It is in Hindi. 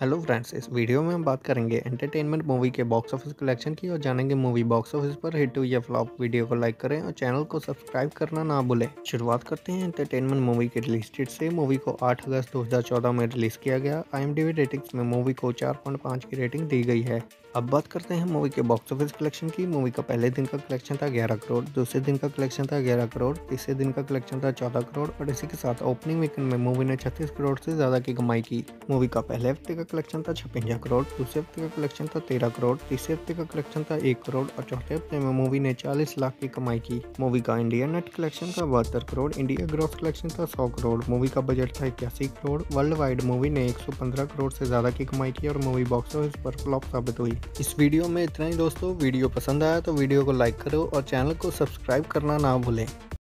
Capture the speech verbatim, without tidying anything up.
हेलो फ्रेंड्स, इस वीडियो में हम बात करेंगे एंटरटेनमेंट मूवी के बॉक्स ऑफिस कलेक्शन की और जानेंगे मूवी बॉक्स ऑफिस पर हिट हुई या फ्लॉप। वीडियो को लाइक करें और चैनल को सब्सक्राइब करना ना भूलें। शुरुआत करते हैं एंटरटेनमेंट मूवी के रिलीज डेट से। मूवी को आठ अगस्त दो हज़ार चौदह में रिलीज किया गया। आईएमडीबी रेटिंग्स में मूवी को चार पॉइंट पाँच की रेटिंग दी गई है। अब बात करते हैं मूवी के बॉक्स ऑफिस कलेक्शन की। मूवी का पहले दिन का कलेक्शन था ग्यारह करोड़, दूसरे दिन का कलेक्शन था ग्यारह करोड़, तीसरे दिन का कलेक्शन था चौदह करोड़ और इसी के साथ ओपनिंग वीकेंड में मूवी ने छत्तीस करोड़ से ज़्यादा की कमाई की। मूवी का पहले हफ्ते का कलेक्शन था छप्पन करोड़, दूसरे हफ्ते का कलेक्शन था तेरह करोड़, तीसरे हफ्ते का कलेक्शन था एक करोड़ और चौथे हफ्ते में मूवी ने चालीस लाख की कमाई की। मूवी का इंडिया नेट कलेक्शन था बहत्तर करोड़, इंडिया ग्रॉस कलेक्शन था सौ करोड़, मूवी का बजट था इक्यासी करोड़। वर्ल्ड वाइड मूवी ने एक सौ पंद्रह करोड़ से ज़्यादा की कमाई की और मूवी बॉक्स ऑफिस पर फ्लॉप साबित हुई। इस वीडियो में इतना ही दोस्तों। वीडियो पसंद आया तो वीडियो को लाइक करो और चैनल को सब्सक्राइब करना ना भूलें।